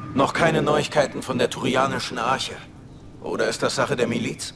Noch keine Neuigkeiten von der Turianischen Arche. Oder ist das Sache der Miliz?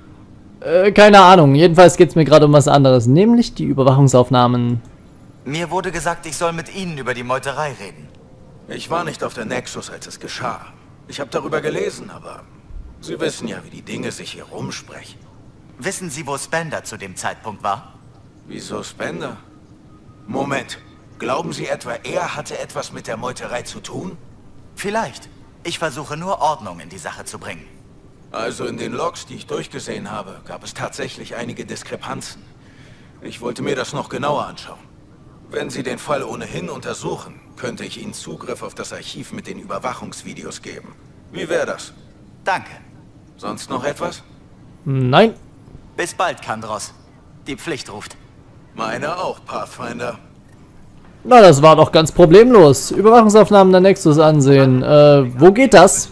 Keine Ahnung. Jedenfalls geht es mir gerade um was anderes. Nämlich die Überwachungsaufnahmen. Mir wurde gesagt, ich soll mit Ihnen über die Meuterei reden. Ich war nicht auf der Nexus, als es geschah. Ich habe darüber gelesen, aber Sie wissen ja, wie die Dinge sich hier rumsprechen. Wissen Sie, wo Spender zu dem Zeitpunkt war? Wieso Spender? Moment. Glauben Sie etwa, er hatte etwas mit der Meuterei zu tun? Vielleicht. Ich versuche nur Ordnung in die Sache zu bringen. Also in den Logs, die ich durchgesehen habe, gab es tatsächlich einige Diskrepanzen. Ich wollte mir das noch genauer anschauen. Wenn Sie den Fall ohnehin untersuchen, könnte ich Ihnen Zugriff auf das Archiv mit den Überwachungsvideos geben. Wie wäre das? Danke. Sonst noch etwas? Nein. Bis bald, Kandros. Die Pflicht ruft. Meine auch, Pathfinder. Na, das war doch ganz problemlos. Überwachungsaufnahmen der Nexus ansehen. Wo geht das?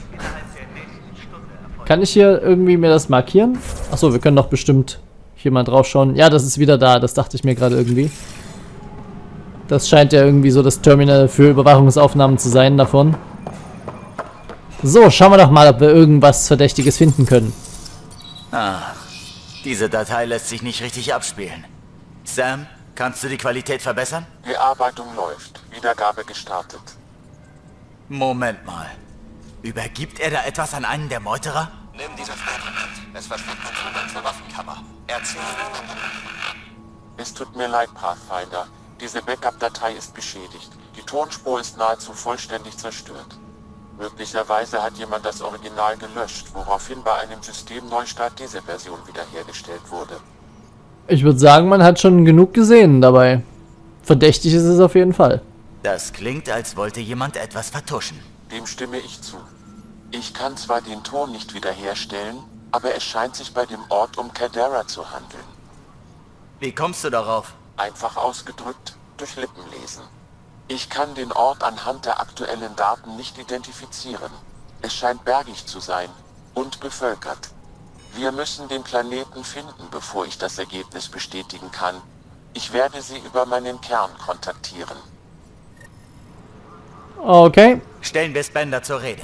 Kann ich hier irgendwie mir das markieren? Achso, wir können doch bestimmt hier mal drauf schauen. Ja, das ist wieder da. Das dachte ich mir gerade irgendwie. Das scheint ja irgendwie so das Terminal für Überwachungsaufnahmen zu sein davon. So, schauen wir doch mal, ob wir irgendwas Verdächtiges finden können. Ah, diese Datei lässt sich nicht richtig abspielen. Sam, kannst du die Qualität verbessern? Bearbeitung läuft. Wiedergabe gestartet. Moment mal. Übergibt er da etwas an einen der Meuterer? Nimm dieses Dokument. Es versteht den Zugang zur Waffenkammer. Erzähl. Es tut mir leid, Pathfinder. Diese Backup-Datei ist beschädigt. Die Tonspur ist nahezu vollständig zerstört. Möglicherweise hat jemand das Original gelöscht, woraufhin bei einem Systemneustart diese Version wiederhergestellt wurde. Ich würde sagen, man hat schon genug gesehen dabei. Verdächtig ist es auf jeden Fall. Das klingt, als wollte jemand etwas vertuschen. Dem stimme ich zu. Ich kann zwar den Ton nicht wiederherstellen, aber es scheint sich bei dem Ort um Cadera zu handeln. Wie kommst du darauf? Einfach ausgedrückt, durch Lippenlesen. Ich kann den Ort anhand der aktuellen Daten nicht identifizieren. Es scheint bergig zu sein und bevölkert. Wir müssen den Planeten finden, bevor ich das Ergebnis bestätigen kann. Ich werde Sie über meinen Kern kontaktieren. Okay. Stellen wir Spender zur Rede.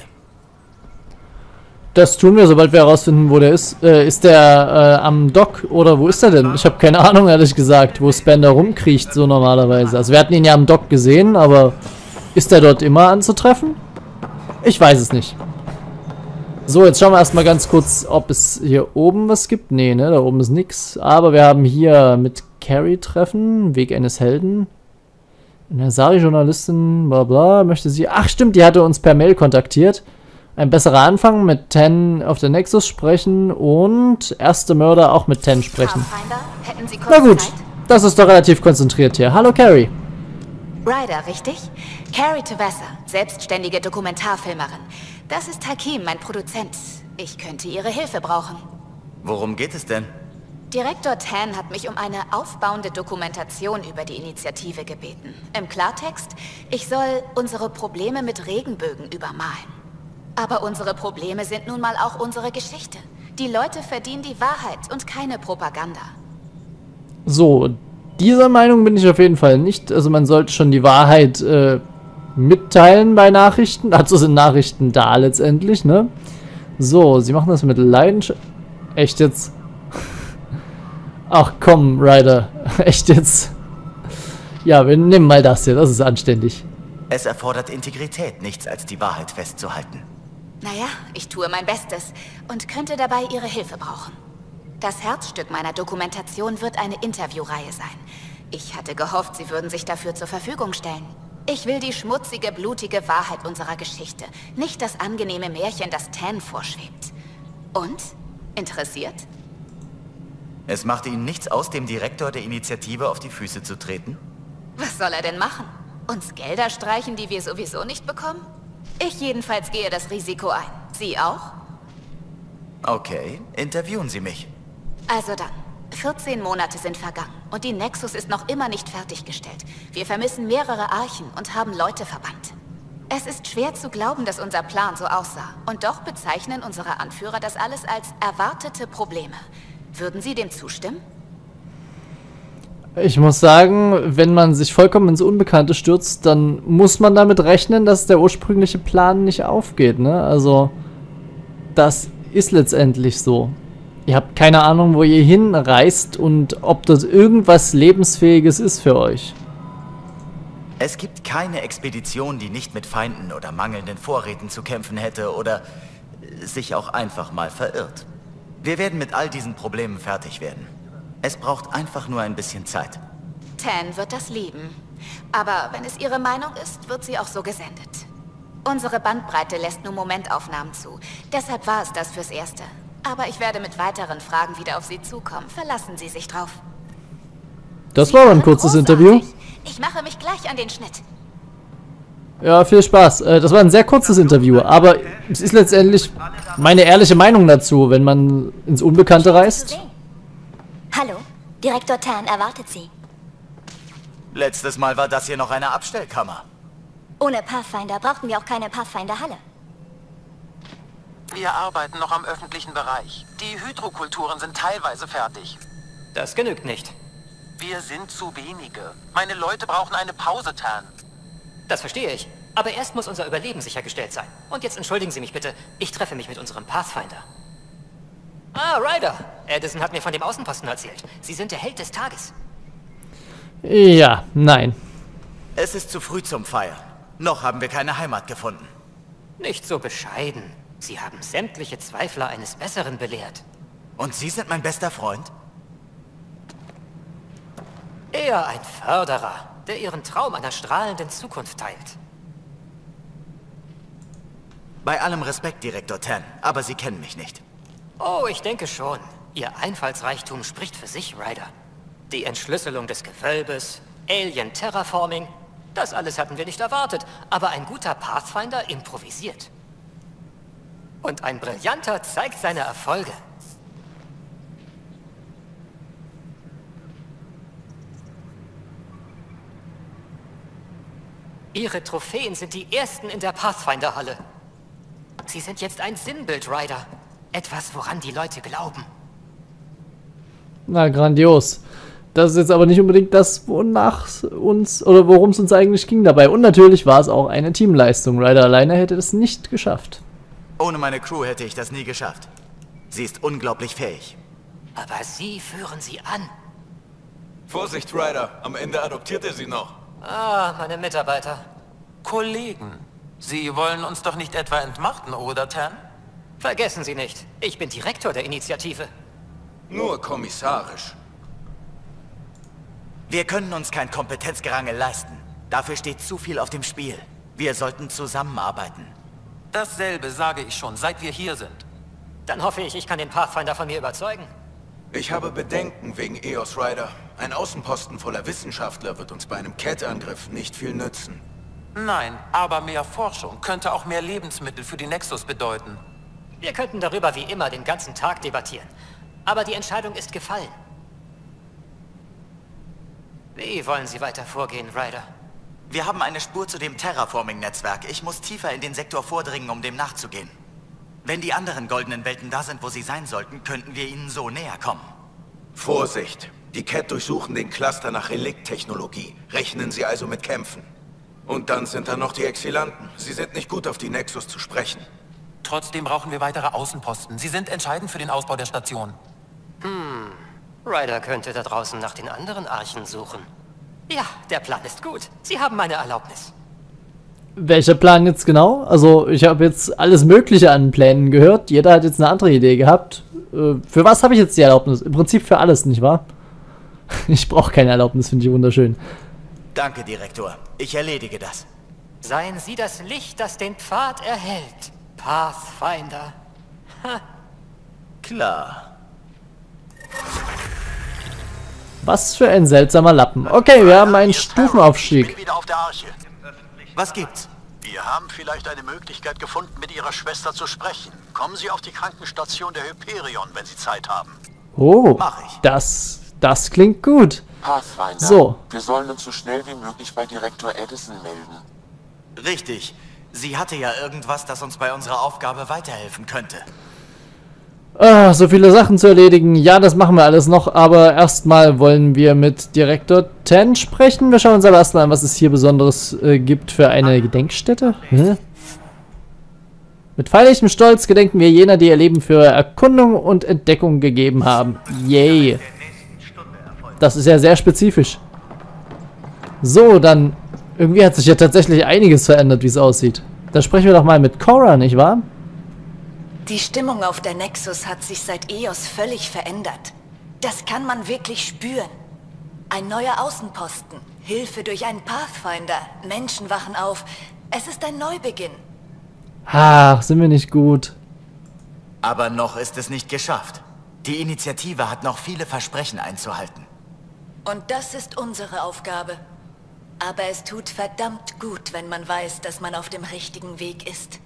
Das tun wir, sobald wir herausfinden, wo der ist. Ist der am Dock oder wo ist er denn? Ich habe keine Ahnung, ehrlich gesagt, wo Spender rumkriecht, so normalerweise. Also wir hatten ihn ja am Dock gesehen, aber ist der dort immer anzutreffen? Ich weiß es nicht. So, jetzt schauen wir erstmal ganz kurz, ob es hier oben was gibt. Nee, ne, da oben ist nix. Aber wir haben hier mit Carrie treffen, Weg eines Helden. Eine Sari-Journalistin, bla bla, möchte sie... Ach stimmt, die hatte uns per Mail kontaktiert. Ein besserer Anfang, mit Ten auf der Nexus sprechen und erste Mörder auch mit Ten sprechen. Hätten Sie kurz Na gut, Zeit? das ist doch relativ konzentriert hier. Hallo Carrie. Ryder, richtig? Carrie Tevessa, selbstständige Dokumentarfilmerin. Das ist Hakim, mein Produzent. Ich könnte Ihre Hilfe brauchen. Worum geht es denn? Direktor Tan hat mich um eine aufbauende Dokumentation über die Initiative gebeten. Im Klartext, ich soll unsere Probleme mit Regenbögen übermalen. Aber unsere Probleme sind nun mal auch unsere Geschichte. Die Leute verdienen die Wahrheit und keine Propaganda. So, dieser Meinung bin ich auf jeden Fall nicht. Also man sollte schon die Wahrheit mitteilen bei Nachrichten. Dazu sind Nachrichten da letztendlich, ne? So, sie machen das mit Leidenschaft. Echt jetzt? Ach komm, Ryder. Echt jetzt? Ja, wir nehmen mal das hier. Das ist anständig. Es erfordert Integrität, nichts als die Wahrheit festzuhalten. Naja, ich tue mein Bestes und könnte dabei Ihre Hilfe brauchen. Das Herzstück meiner Dokumentation wird eine Interviewreihe sein. Ich hatte gehofft, Sie würden sich dafür zur Verfügung stellen. Ich will die schmutzige, blutige Wahrheit unserer Geschichte, nicht das angenehme Märchen, das Tan vorschwebt. Und? Interessiert? Es macht Ihnen nichts aus, dem Direktor der Initiative auf die Füße zu treten? Was soll er denn machen? Uns Gelder streichen, die wir sowieso nicht bekommen? Ich jedenfalls gehe das Risiko ein. Sie auch? Okay, interviewen Sie mich. Also dann. 14 Monate sind vergangen und die Nexus ist noch immer nicht fertiggestellt. Wir vermissen mehrere Archen und haben Leute verbannt. Es ist schwer zu glauben, dass unser Plan so aussah. Und doch bezeichnen unsere Anführer das alles als erwartete Probleme. Würden Sie dem zustimmen? Ich muss sagen, wenn man sich vollkommen ins Unbekannte stürzt, dann muss man damit rechnen, dass der ursprüngliche Plan nicht aufgeht, ne? Also, das ist letztendlich so. Ihr habt keine Ahnung, wo ihr hinreist und ob das irgendwas Lebensfähiges ist für euch. Es gibt keine Expedition, die nicht mit Feinden oder mangelnden Vorräten zu kämpfen hätte oder sich auch einfach mal verirrt. Wir werden mit all diesen Problemen fertig werden. Es braucht einfach nur ein bisschen Zeit. Tan wird das lieben. Aber wenn es ihre Meinung ist, wird sie auch so gesendet. Unsere Bandbreite lässt nur Momentaufnahmen zu. Deshalb war es das fürs Erste. Aber ich werde mit weiteren Fragen wieder auf Sie zukommen. Verlassen Sie sich drauf. Das war ein kurzes Interview. Ich mache mich gleich an den Schnitt. Ja, viel Spaß. Das war ein sehr kurzes Interview, aber es ist letztendlich meine ehrliche Meinung dazu, wenn man ins Unbekannte reist. Hallo, Direktor Tan erwartet Sie. Letztes Mal war das hier noch eine Abstellkammer. Ohne Pathfinder brauchten wir auch keine Pathfinder-Halle. Wir arbeiten noch am öffentlichen Bereich. Die Hydrokulturen sind teilweise fertig. Das genügt nicht. Wir sind zu wenige. Meine Leute brauchen eine Pause, Tan. Das verstehe ich. Aber erst muss unser Überleben sichergestellt sein. Und jetzt entschuldigen Sie mich bitte, ich treffe mich mit unserem Pathfinder. Ah, Ryder. Addison hat mir von dem Außenposten erzählt. Sie sind der Held des Tages. Ja, nein. Es ist zu früh zum Feiern. Noch haben wir keine Heimat gefunden. Nicht so bescheiden. Sie haben sämtliche Zweifler eines Besseren belehrt. Und Sie sind mein bester Freund? Eher ein Förderer, der Ihren Traum einer strahlenden Zukunft teilt. Bei allem Respekt, Direktor Tan, aber Sie kennen mich nicht. Oh, ich denke schon. Ihr Einfallsreichtum spricht für sich, Ryder. Die Entschlüsselung des Gewölbes, Alien-Terraforming, das alles hatten wir nicht erwartet, aber ein guter Pathfinder improvisiert. Und ein Brillanter zeigt seine Erfolge. Ihre Trophäen sind die ersten in der Pathfinder-Halle. Sie sind jetzt ein Sinnbild, Ryder. Etwas, woran die Leute glauben. Na, grandios. Das ist jetzt aber nicht unbedingt das, wonach uns, oder worum es uns eigentlich ging dabei. Und natürlich war es auch eine Teamleistung. Ryder alleine hätte es nicht geschafft. Ohne meine Crew hätte ich das nie geschafft. Sie ist unglaublich fähig. Aber Sie führen sie an. Vorsicht, Ryder. Am Ende adoptiert er sie noch. Ah, meine Mitarbeiter. Kollegen, Sie wollen uns doch nicht etwa entmachten, oder, Tan? Vergessen Sie nicht, ich bin Direktor der Initiative. Nur kommissarisch. Wir können uns kein Kompetenzgerangel leisten. Dafür steht zu viel auf dem Spiel. Wir sollten zusammenarbeiten. Dasselbe sage ich schon, seit wir hier sind. Dann hoffe ich, ich kann den Pathfinder von mir überzeugen. Ich habe Bedenken wegen Eos Rider. Ein Außenposten voller Wissenschaftler wird uns bei einem Cat-Angriff nicht viel nützen. Nein, aber mehr Forschung könnte auch mehr Lebensmittel für die Nexus bedeuten. Wir könnten darüber wie immer den ganzen Tag debattieren. Aber die Entscheidung ist gefallen. Wie wollen Sie weiter vorgehen, Ryder? Wir haben eine Spur zu dem Terraforming-Netzwerk. Ich muss tiefer in den Sektor vordringen, um dem nachzugehen. Wenn die anderen goldenen Welten da sind, wo sie sein sollten, könnten wir ihnen so näher kommen. Vorsicht! Die Cat durchsuchen den Cluster nach Relikt-Technologie. Rechnen Sie also mit Kämpfen. Und dann sind da noch die Exilanten. Sie sind nicht gut auf die Nexus zu sprechen. Trotzdem brauchen wir weitere Außenposten. Sie sind entscheidend für den Ausbau der Station. Ryder könnte da draußen nach den anderen Archen suchen. Ja, der Plan ist gut. Sie haben meine Erlaubnis. Welcher Plan jetzt genau? Also, ich habe jetzt alles Mögliche an Plänen gehört. Jeder hat jetzt eine andere Idee gehabt. Für was habe ich jetzt die Erlaubnis? Im Prinzip für alles, nicht wahr? Ich brauche keine Erlaubnis, finde ich wunderschön. Danke, Direktor. Ich erledige das. Seien Sie das Licht, das den Pfad erhält, Pathfinder. Klar. Was für ein seltsamer Lappen. Okay, wir haben einen Stufenaufstieg. Ich bin wieder auf der Arche. Was gibt's? Wir haben vielleicht eine Möglichkeit gefunden, mit Ihrer Schwester zu sprechen. Kommen Sie auf die Krankenstation der Hyperion, wenn Sie Zeit haben. Oh, Mach ich. das klingt gut. Pathfinder, So. wir sollen uns so schnell wie möglich bei Direktor Addison melden. Richtig. Sie hatte ja irgendwas, das uns bei unserer Aufgabe weiterhelfen könnte. So viele Sachen zu erledigen. Ja, das machen wir alles noch, aber erstmal wollen wir mit Direktor Tan sprechen. Wir schauen uns aber erstmal an, was es hier Besonderes gibt für eine Gedenkstätte. Hä? Mit feierlichem Stolz gedenken wir jener, die ihr Leben für Erkundung und Entdeckung gegeben haben. Yay. Das ist ja sehr spezifisch. So, dann... Irgendwie hat sich ja tatsächlich einiges verändert, wie es aussieht. Da sprechen wir doch mal mit Cora, nicht wahr? Die Stimmung auf der Nexus hat sich seit EOS völlig verändert. Das kann man wirklich spüren. Ein neuer Außenposten, Hilfe durch einen Pathfinder, Menschen wachen auf. Es ist ein Neubeginn. Ach, sind wir nicht gut. Aber noch ist es nicht geschafft. Die Initiative hat noch viele Versprechen einzuhalten. Und das ist unsere Aufgabe. Aber es tut verdammt gut, wenn man weiß, dass man auf dem richtigen Weg ist.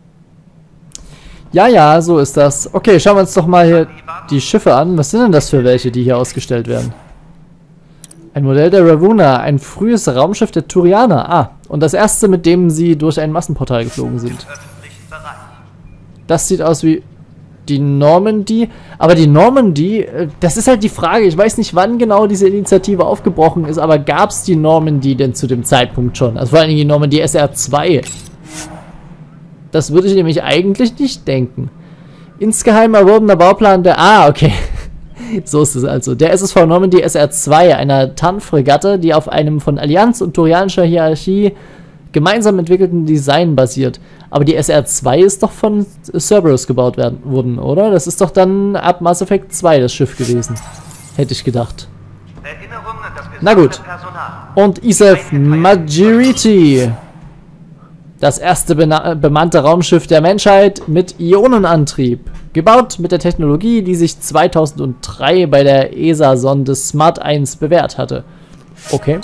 Ja, ja, so ist das. Okay, schauen wir uns doch mal hier die Schiffe an. Was sind denn das für welche, die hier ausgestellt werden? Ein Modell der Ravuna, ein frühes Raumschiff der Turianer. Ah, und das erste, mit dem sie durch ein Massenportal geflogen sind. Das sieht aus wie die Normandy. Aber die Normandy, das ist halt die Frage. Ich weiß nicht, wann genau diese Initiative aufgebrochen ist, aber gab es die Normandy denn zu dem Zeitpunkt schon? Also vor allem die Normandy SR2. Das würde ich nämlich eigentlich nicht denken. Insgeheim erworbener Bauplan der... Ah, okay. So ist es also. Der SSV Normandy SR2, einer TAN-Fregatte, die auf einem von Allianz und turianischer Hierarchie gemeinsam entwickelten Design basiert. Aber die SR2 ist doch von Cerberus gebaut worden, oder? Das ist doch dann ab Mass Effect 2 das Schiff gewesen. Hätte ich gedacht. Na gut. Und Isef Majority. Das erste bemannte Raumschiff der Menschheit mit Ionenantrieb. Gebaut mit der Technologie, die sich 2003 bei der ESA-Sonde Smart 1 bewährt hatte. Okay.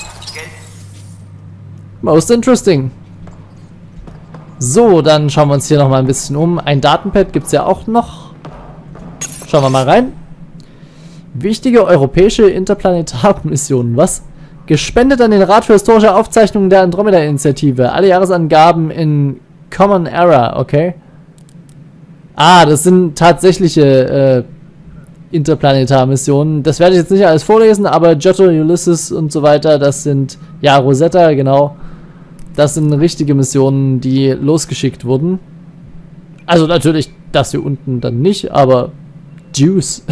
Most interesting. So, dann schauen wir uns hier nochmal ein bisschen um. Ein Datenpad gibt es ja auch noch. Schauen wir mal rein. Wichtige europäische Interplanetarmissionen. Was? Gespendet an den Rat für historische Aufzeichnungen der Andromeda-Initiative. Alle Jahresangaben in Common Era, okay. Ah, das sind tatsächliche Interplanetar-Missionen. Das werde ich jetzt nicht alles vorlesen, aber Giotto, Ulysses und so weiter, das sind, ja, Rosetta, genau. Das sind richtige Missionen, die losgeschickt wurden. Also natürlich das hier unten dann nicht, aber Juice.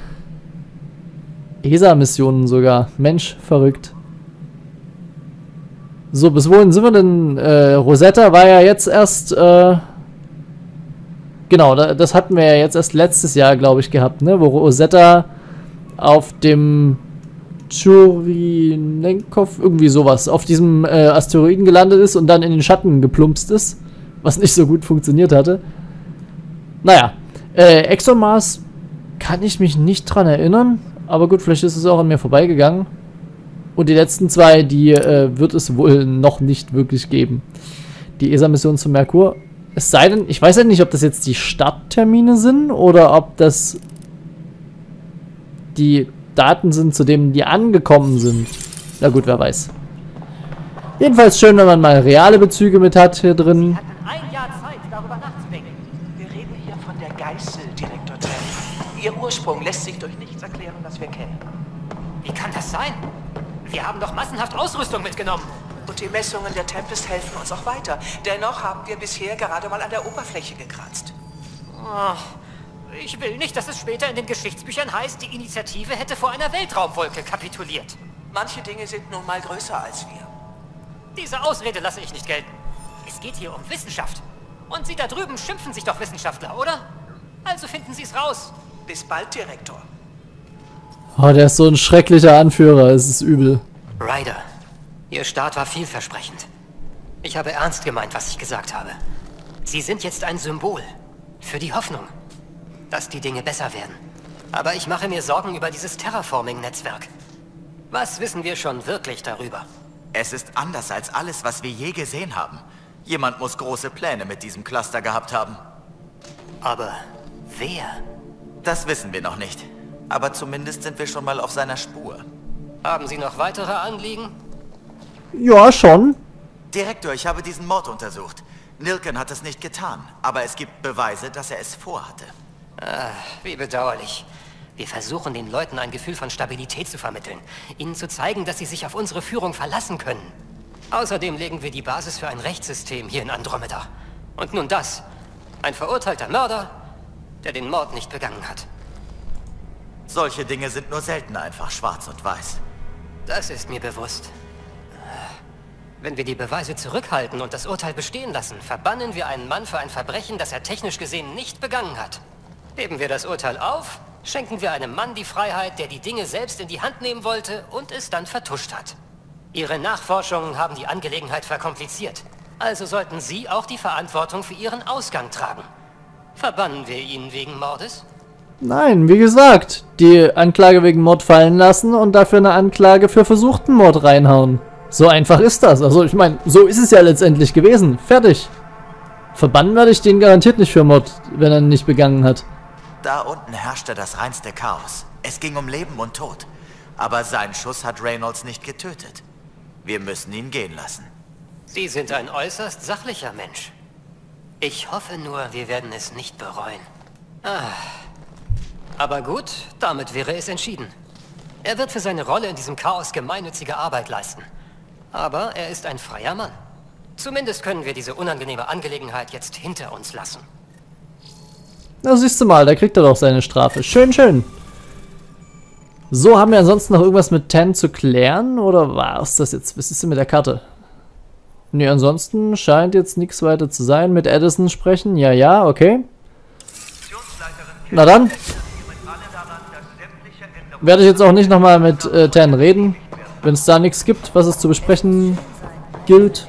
ESA-Missionen sogar. Mensch, verrückt. So, bis wohin sind wir denn? Rosetta war ja jetzt erst, genau, das hatten wir ja jetzt erst letztes Jahr, glaube ich, gehabt, ne? Wo Rosetta auf dem Churylenkov, irgendwie sowas, auf diesem Asteroiden gelandet ist und dann in den Schatten geplumpst ist, was nicht so gut funktioniert hatte. Naja, ExoMars kann ich mich nicht dran erinnern, aber gut, vielleicht ist es auch an mir vorbeigegangen. Und die letzten zwei, die wird es wohl noch nicht wirklich geben. Die ESA-Mission zum Merkur. Es sei denn, ich weiß ja nicht, ob das jetzt die Starttermine sind oder ob das die Daten sind, zu denen die angekommen sind. Na gut, wer weiß. Jedenfalls schön, wenn man mal reale Bezüge mit hat hier drin. Sie hatten ein Jahr Zeit, darüber nachzudenken. Wir reden hier von der Geißel, Direktor Tan. Ihr Ursprung lässt sich durch nichts erklären, das wir kennen. Wie kann das sein? Wir haben doch massenhaft Ausrüstung mitgenommen. Und die Messungen der Tempest helfen uns auch weiter. Dennoch haben wir bisher gerade mal an der Oberfläche gekratzt. Oh, ich will nicht, dass es später in den Geschichtsbüchern heißt, die Initiative hätte vor einer Weltraumwolke kapituliert. Manche Dinge sind nun mal größer als wir. Diese Ausrede lasse ich nicht gelten. Es geht hier um Wissenschaft. Und Sie da drüben schimpfen sich doch Wissenschaftler, oder? Also finden Sie es raus. Bis bald, Direktor. Oh, der ist so ein schrecklicher Anführer, es ist übel. Ryder, Ihr Start war vielversprechend. Ich habe ernst gemeint, was ich gesagt habe. Sie sind jetzt ein Symbol für die Hoffnung, dass die Dinge besser werden. Aber ich mache mir Sorgen über dieses Terraforming-Netzwerk. Was wissen wir schon wirklich darüber? Es ist anders als alles, was wir je gesehen haben. Jemand muss große Pläne mit diesem Cluster gehabt haben. Aber wer? Das wissen wir noch nicht. Aber zumindest sind wir schon mal auf seiner Spur. Haben Sie noch weitere Anliegen? Ja, schon. Direktor, ich habe diesen Mord untersucht. Nilken hat es nicht getan, aber es gibt Beweise, dass er es vorhatte. Wie bedauerlich. Wir versuchen den Leuten ein Gefühl von Stabilität zu vermitteln. Ihnen zu zeigen, dass sie sich auf unsere Führung verlassen können. Außerdem legen wir die Basis für ein Rechtssystem hier in Andromeda. Und nun das. Ein verurteilter Mörder, der den Mord nicht begangen hat. Solche Dinge sind nur selten einfach schwarz und weiß. Das ist mir bewusst. Wenn wir die Beweise zurückhalten und das Urteil bestehen lassen, verbannen wir einen Mann für ein Verbrechen, das er technisch gesehen nicht begangen hat. Heben wir das Urteil auf, schenken wir einem Mann die Freiheit, der die Dinge selbst in die Hand nehmen wollte und es dann vertuscht hat. Ihre Nachforschungen haben die Angelegenheit verkompliziert. Also sollten Sie auch die Verantwortung für Ihren Ausgang tragen. Verbannen wir ihn wegen Mordes? Nein, wie gesagt, die Anklage wegen Mord fallen lassen und dafür eine Anklage für versuchten Mord reinhauen. So einfach ist das. Also ich meine, so ist es ja letztendlich gewesen. Fertig. Verbannen werde ich den garantiert nicht für Mord, wenn er ihn nicht begangen hat. Da unten herrschte das reinste Chaos. Es ging um Leben und Tod. Aber sein Schuss hat Reynolds nicht getötet. Wir müssen ihn gehen lassen. Sie sind ein äußerst sachlicher Mensch. Ich hoffe nur, wir werden es nicht bereuen. Aber gut, damit wäre es entschieden. Er wird für seine Rolle in diesem Chaos gemeinnützige Arbeit leisten. Aber er ist ein freier Mann. Zumindest können wir diese unangenehme Angelegenheit jetzt hinter uns lassen. Na, siehst du mal, da kriegt er doch seine Strafe. Schön, schön. So, haben wir ansonsten noch irgendwas mit Tan zu klären? Oder war es das jetzt? Was ist denn mit der Karte? Ne, ansonsten scheint jetzt nichts weiter zu sein. Mit Addison sprechen? Ja, okay. Na dann. Werde ich jetzt auch nicht nochmal mit Tan reden. Wenn es da nichts gibt, was es zu besprechen gilt.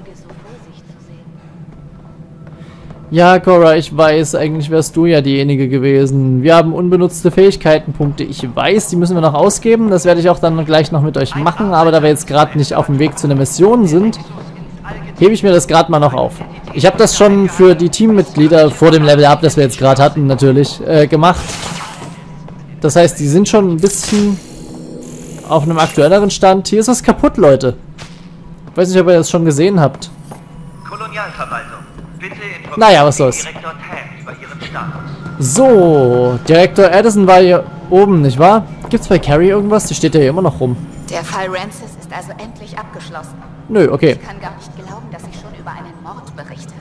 Ja, Cora, ich weiß, eigentlich wärst du ja diejenige gewesen. Wir haben unbenutzte Fähigkeitenpunkte. Ich weiß, die müssen wir noch ausgeben. Das werde ich auch dann gleich noch mit euch machen. Aber da wir jetzt gerade nicht auf dem Weg zu einer Mission sind, hebe ich mir das gerade mal noch auf. Ich habe das schon für die Teammitglieder vor dem Level Up, das wir jetzt gerade hatten, natürlich, gemacht. Das heißt, die sind schon ein bisschen auf einem aktuelleren Stand. Hier ist was kaputt, Leute. Ich weiß nicht, ob ihr das schon gesehen habt. Kolonialverwaltung. Bitte informieren naja, was soll's. Direktor Tan über Ihren Status. So, Direktor Addison war hier oben, nicht wahr? Gibt's bei Carrie irgendwas? Die steht ja hier immer noch rum. Der Fall Rancis ist also endlich abgeschlossen. Nö, okay. Ich kann gar nicht glauben, dass ich schon über einen Mord berichte.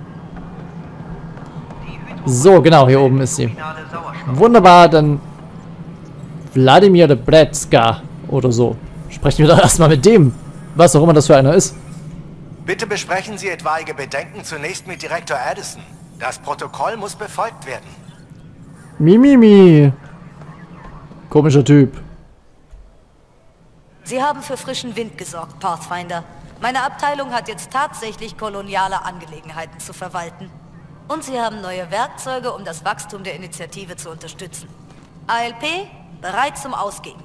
So, genau, hier oben ist sie. Wunderbar, dann Wladimir Bretska oder so. Sprechen wir doch erstmal mit dem, was auch immer das für einer ist. Bitte besprechen Sie etwaige Bedenken zunächst mit Direktor Addison. Das Protokoll muss befolgt werden. Mimimi. Komischer Typ. Sie haben für frischen Wind gesorgt, Pathfinder. Meine Abteilung hat jetzt tatsächlich koloniale Angelegenheiten zu verwalten. Und Sie haben neue Werkzeuge, um das Wachstum der Initiative zu unterstützen. ALP, bereit zum Ausgehen.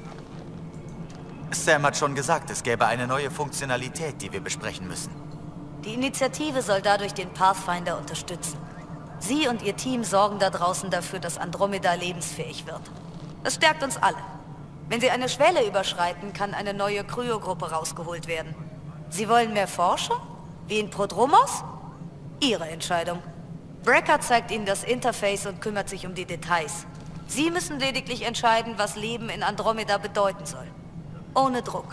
Sam hat schon gesagt, es gäbe eine neue Funktionalität, die wir besprechen müssen. Die Initiative soll dadurch den Pathfinder unterstützen. Sie und Ihr Team sorgen da draußen dafür, dass Andromeda lebensfähig wird. Das stärkt uns alle. Wenn Sie eine Schwelle überschreiten, kann eine neue Kryogruppe rausgeholt werden. Sie wollen mehr Forscher? Wie in Prodromos? Ihre Entscheidung. Brecker zeigt Ihnen das Interface und kümmert sich um die Details. Sie müssen lediglich entscheiden, was Leben in Andromeda bedeuten soll. Ohne Druck.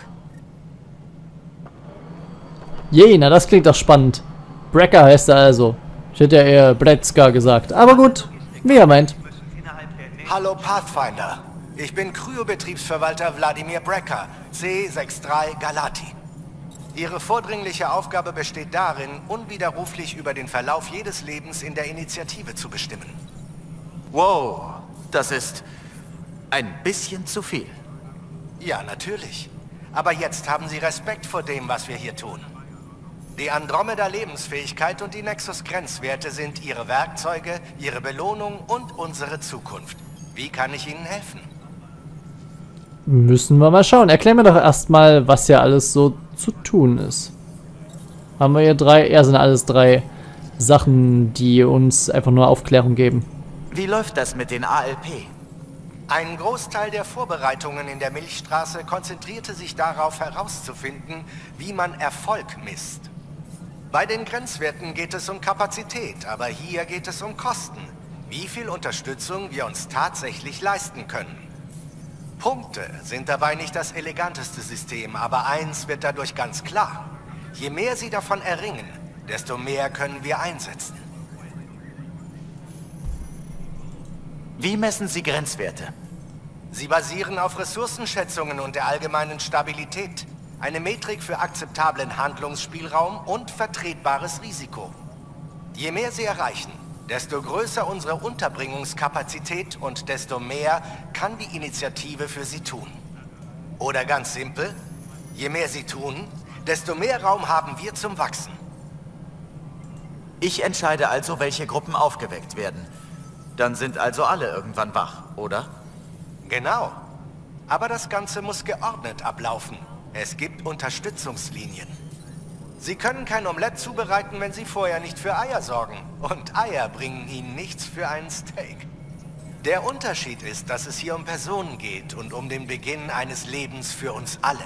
Je, na das klingt doch spannend. Brecker heißt er also. Ich hätte ja eher Bretska gesagt. Aber gut, wie er meint. Hallo Pathfinder. Ich bin Kryobetriebsverwalter Wladimir Brecker, C63 Galati. Ihre vordringliche Aufgabe besteht darin, unwiderruflich über den Verlauf jedes Lebens in der Initiative zu bestimmen. Wow, das ist ein bisschen zu viel. Ja, natürlich. Aber jetzt haben Sie Respekt vor dem, was wir hier tun. Die Andromeda-Lebensfähigkeit und die Nexus-Grenzwerte sind Ihre Werkzeuge, Ihre Belohnung und unsere Zukunft. Wie kann ich Ihnen helfen? Müssen wir mal schauen. Erklär mir doch erstmal, was ja alles so zu tun ist. Haben wir hier drei? Ja, sind alles drei Sachen, die uns einfach nur Aufklärung geben. Wie läuft das mit den ALP? Ein Großteil der Vorbereitungen in der Milchstraße konzentrierte sich darauf herauszufinden, wie man Erfolg misst. Bei den Grenzwerten geht es um Kapazität, aber hier geht es um Kosten. wie viel Unterstützung wir uns tatsächlich leisten können. Punkte sind dabei nicht das eleganteste System, aber eins wird dadurch ganz klar. Je mehr sie davon erringen, desto mehr können wir einsetzen. Wie messen Sie Grenzwerte? Sie basieren auf Ressourcenschätzungen und der allgemeinen Stabilität. Eine Metrik für akzeptablen Handlungsspielraum und vertretbares Risiko. Je mehr sie erreichen, desto größer unsere Unterbringungskapazität und desto mehr kann die Initiative für sie tun. Oder ganz simpel, je mehr sie tun, desto mehr Raum haben wir zum Wachsen. Ich entscheide also, welche Gruppen aufgeweckt werden. Dann sind also alle irgendwann wach, oder? Genau. Aber das Ganze muss geordnet ablaufen. Es gibt Unterstützungslinien. Sie können kein Omelett zubereiten, wenn Sie vorher nicht für Eier sorgen. Und Eier bringen Ihnen nichts für einen Steak. Der Unterschied ist, dass es hier um Personen geht und um den Beginn eines Lebens für uns alle.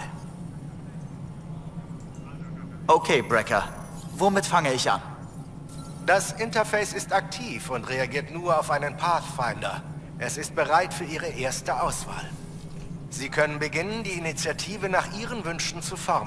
Okay, Brecker. Womit fange ich an? Das Interface ist aktiv und reagiert nur auf einen Pathfinder. Es ist bereit für Ihre erste Auswahl. Sie können beginnen, die Initiative nach Ihren Wünschen zu formen.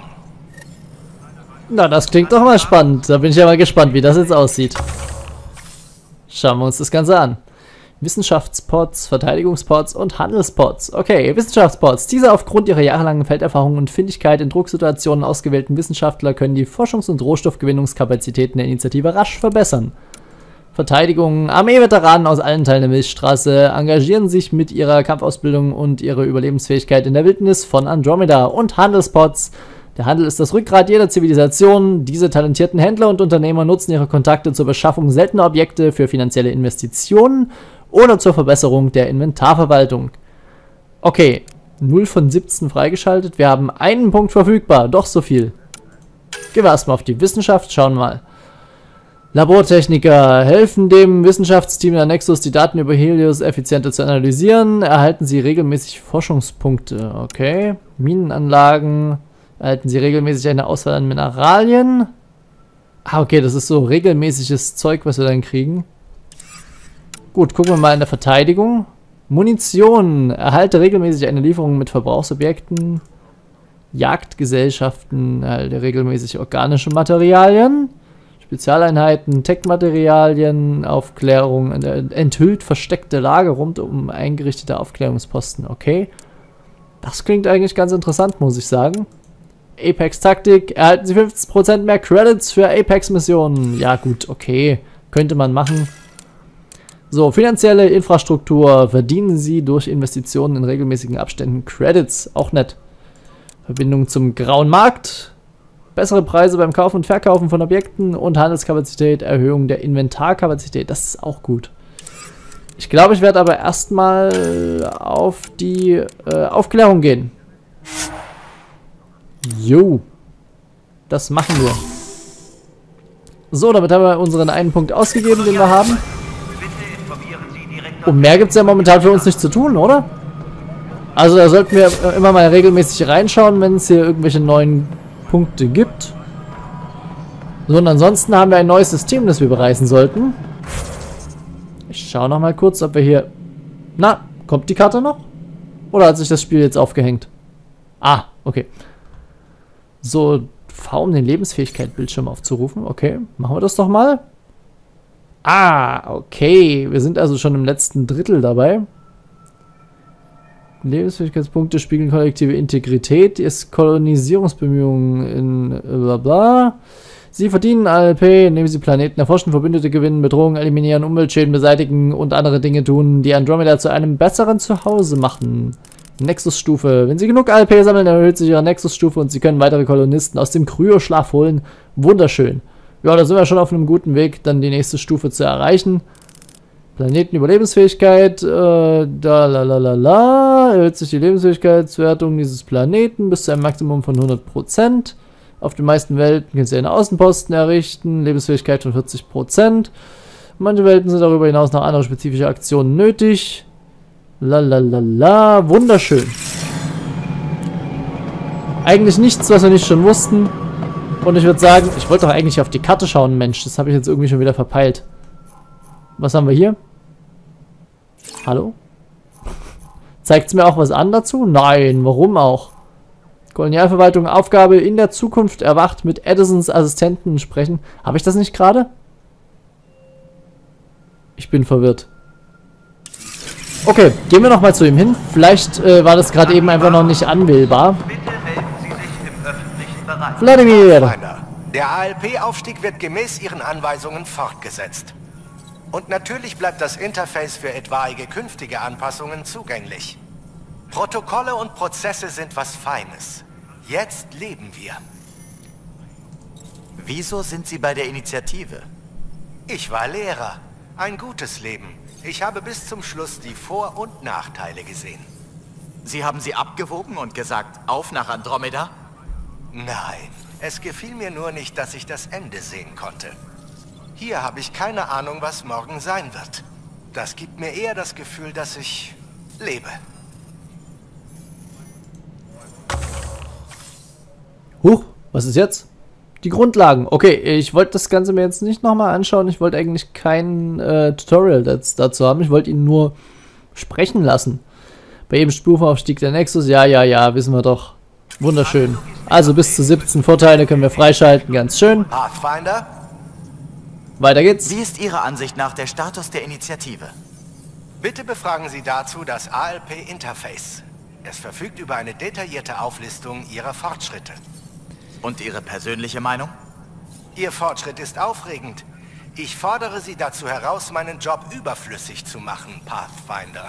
Na, das klingt doch mal spannend. Da bin ich ja mal gespannt, wie das jetzt aussieht. Schauen wir uns das Ganze an. Wissenschaftspots, Verteidigungspots und Handelspots. Okay, Wissenschaftspots. Diese aufgrund ihrer jahrelangen Felderfahrung und Findigkeit in Drucksituationen ausgewählten Wissenschaftler können die Forschungs- und Rohstoffgewinnungskapazitäten der Initiative rasch verbessern. Verteidigung. Armee-Veteranen aus allen Teilen der Milchstraße engagieren sich mit ihrer Kampfausbildung und ihrer Überlebensfähigkeit in der Wildnis von Andromeda. Und Handelspots. Der Handel ist das Rückgrat jeder Zivilisation. Diese talentierten Händler und Unternehmer nutzen ihre Kontakte zur Beschaffung seltener Objekte für finanzielle Investitionen oder zur Verbesserung der Inventarverwaltung. Okay, 0 von 17 freigeschaltet. Wir haben einen Punkt verfügbar. Doch so viel. Gehen wir erstmal auf die Wissenschaft. Schauen wir mal. Labortechniker helfen dem Wissenschaftsteam der Nexus, die Daten über Helios effizienter zu analysieren. Erhalten sie regelmäßig Forschungspunkte. Okay. Minenanlagen. Erhalten sie regelmäßig eine Auswahl an Mineralien. Ah, okay, das ist so regelmäßiges Zeug, was wir dann kriegen. Gut, gucken wir mal in der Verteidigung. Munition. Erhalte regelmäßig eine Lieferung mit Verbrauchsobjekten. Jagdgesellschaften. Erhalte regelmäßig organische Materialien. Spezialeinheiten, Tech-Materialien, Aufklärung, enthüllt versteckte Lager rund um eingerichtete Aufklärungsposten. Okay. Das klingt eigentlich ganz interessant, muss ich sagen. Apex-Taktik. Erhalten Sie 50% mehr Credits für Apex-Missionen. Ja gut, okay. Könnte man machen. So, finanzielle Infrastruktur. Verdienen Sie durch Investitionen in regelmäßigen Abständen Credits. Auch nett. Verbindung zum grauen Markt. Bessere Preise beim Kaufen und Verkaufen von Objekten und Handelskapazität, Erhöhung der Inventarkapazität. Das ist auch gut. Ich glaube, ich werde aber erstmal auf die Aufklärung gehen. Jo. Das machen wir. So, damit haben wir unseren einen Punkt ausgegeben, den wir haben. Und mehr gibt es ja momentan für uns nicht zu tun, oder? Also da sollten wir immer mal regelmäßig reinschauen, wenn es hier irgendwelche neuen Punkte gibt. So, und ansonsten haben wir ein neues System, das wir bereisen sollten. Ich schaue noch mal kurz, ob wir hier... Na, kommt die Karte noch? Oder hat sich das Spiel jetzt aufgehängt? Ah, okay. So, V, um den Lebensfähigkeit-Bildschirm aufzurufen. Okay, machen wir das doch mal. Ah, okay. Wir sind also schon im letzten Drittel dabei. Lebensfähigkeitspunkte spiegeln kollektive Integrität, ist Kolonisierungsbemühungen in blablabla. Sie verdienen ALP, indem sie Planeten erforschen, Verbündete gewinnen, Bedrohungen eliminieren, Umweltschäden beseitigen und andere Dinge tun, die Andromeda zu einem besseren Zuhause machen. Nexus-Stufe. Wenn sie genug ALP sammeln, erhöht sich ihre Nexus-Stufe und sie können weitere Kolonisten aus dem Kryoschlaf holen. Wunderschön. Ja, da sind wir schon auf einem guten Weg, dann die nächste Stufe zu erreichen. Planetenüberlebensfähigkeit, erhöht sich die Lebensfähigkeitswertung dieses Planeten bis zu einem Maximum von 100%. Auf den meisten Welten können Sie einen Außenposten errichten, Lebensfähigkeit von 40%. Manche Welten sind darüber hinaus noch andere spezifische Aktionen nötig. Wunderschön. Eigentlich nichts, was wir nicht schon wussten. Und ich würde sagen, ich wollte doch eigentlich auf die Karte schauen, Mensch, das habe ich jetzt irgendwie schon wieder verpeilt. Was haben wir hier? Hallo? Zeigt es mir auch was an dazu? Nein, warum auch? Kolonialverwaltung, Aufgabe in der Zukunft erwacht, mit Edisons Assistenten sprechen. Habe ich das nicht gerade? Ich bin verwirrt. Okay, gehen wir nochmal zu ihm hin. Vielleicht war das gerade eben einfach noch nicht anwählbar. Wladimir! Der ALP-Aufstieg wird gemäß Ihren Anweisungen fortgesetzt. Und natürlich bleibt das Interface für etwaige künftige Anpassungen zugänglich. Protokolle und Prozesse sind was Feines. Jetzt leben wir. Wieso sind Sie bei der Initiative? Ich war Lehrer. Ein gutes Leben. Ich habe bis zum Schluss die Vor- und Nachteile gesehen. Sie haben sie abgewogen und gesagt, auf nach Andromeda? Nein, es gefiel mir nur nicht, dass ich das Ende sehen konnte. Hier habe ich keine Ahnung, was morgen sein wird. Das gibt mir eher das Gefühl, dass ich lebe. Huch, was ist jetzt? Die Grundlagen. Okay, ich wollte das Ganze mir jetzt nicht nochmal anschauen. Ich wollte eigentlich kein Tutorial dazu haben. Ich wollte ihn nur sprechen lassen. Bei jedem Stufenaufstieg der Nexus. Ja, wissen wir doch. Wunderschön. Also bis zu 17 Vorteile können wir freischalten. Ganz schön. Pathfinder? Weiter geht's. Wie ist Ihrer Ansicht nach der Status der Initiative? Bitte befragen Sie dazu das ALP-Interface. Es verfügt über eine detaillierte Auflistung Ihrer Fortschritte. Und Ihre persönliche Meinung? Ihr Fortschritt ist aufregend. Ich fordere Sie dazu heraus, meinen Job überflüssig zu machen, Pathfinder.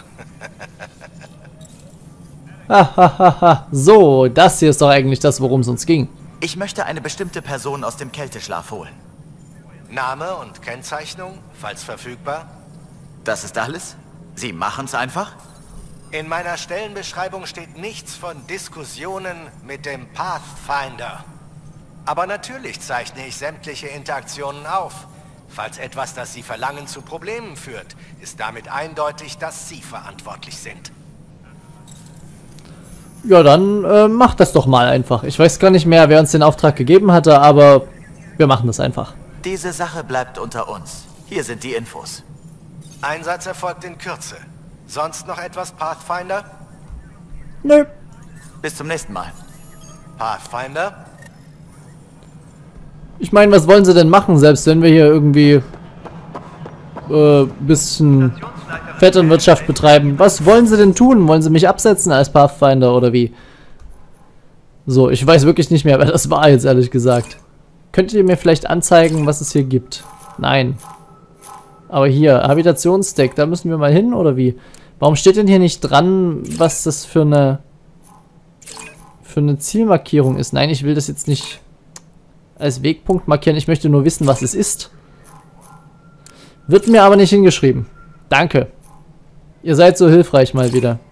Hahaha. So, das hier ist doch eigentlich das, worum es uns ging. Ich möchte eine bestimmte Person aus dem Kälteschlaf holen. Name und Kennzeichnung, falls verfügbar? Das ist alles? Sie machen's einfach? In meiner Stellenbeschreibung steht nichts von Diskussionen mit dem Pathfinder. Aber natürlich zeichne ich sämtliche Interaktionen auf. Falls etwas, das Sie verlangen, zu Problemen führt, ist damit eindeutig, dass Sie verantwortlich sind. Ja, dann macht das doch mal einfach. Ich weiß gar nicht mehr, wer uns den Auftrag gegeben hatte, aber wir machen das einfach. Diese Sache bleibt unter uns. Hier sind die Infos. Einsatz erfolgt in Kürze. Sonst noch etwas, Pathfinder? Nö. Bis zum nächsten Mal. Pathfinder? Ich meine, was wollen sie denn machen, selbst wenn wir hier irgendwie bisschen Vetternwirtschaft betreiben? Was wollen sie denn tun? Wollen sie mich absetzen als Pathfinder oder wie? So, ich weiß wirklich nicht mehr, wer das war jetzt, ehrlich gesagt. Könnt ihr mir vielleicht anzeigen, was es hier gibt? Nein. Aber hier, Habitationsdeck, da müssen wir mal hin, oder wie? Warum steht denn hier nicht dran, was das für eine Zielmarkierung ist? Nein, ich will das jetzt nicht als Wegpunkt markieren. Ich möchte nur wissen, was es ist. Wird mir aber nicht hingeschrieben. Danke. Ihr seid so hilfreich mal wieder.